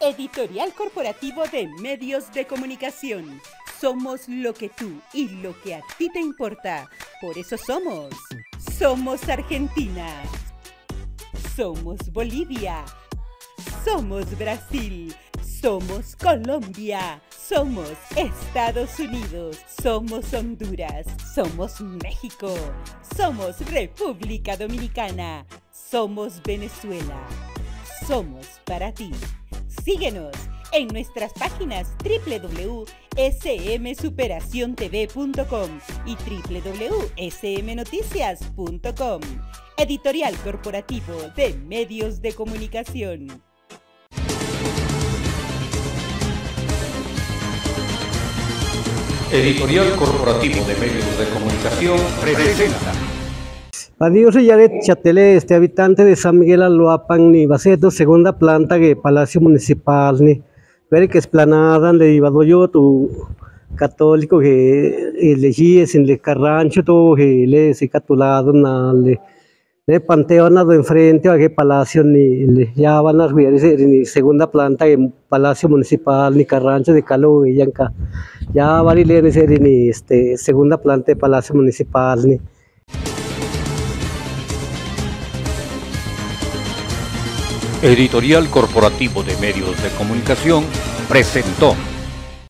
Editorial Corporativo de Medios de Comunicación. Somos lo que tú y lo que a ti te importa. Por eso somos. Somos Argentina. Somos Bolivia. Somos Brasil. Somos Colombia. Somos Estados Unidos. Somos Honduras. Somos México. Somos República Dominicana. Somos Venezuela. Somos para ti. Síguenos en nuestras páginas www.smsuperaciontv.com y www.smnoticias.com. Editorial Corporativo de Medios de Comunicación. Editorial Corporativo de Medios de Comunicación presenta. Adiós, Yaret Chatele, habitante de San Miguel Aloapan, ni Baceto, segunda planta de Palacio Municipal, ni ver que esplanada de Ibadoyo, tu católico que elegí en el Carrancho, todo que le se catulado en el panteón de enfrente a que Palacio ni ya van a ver ni segunda planta de Palacio Municipal, ni Carrancho de Calo y Yanca, ya van a ir ni segunda planta de Palacio Municipal, ni. Editorial Corporativo de Medios de Comunicación presentó.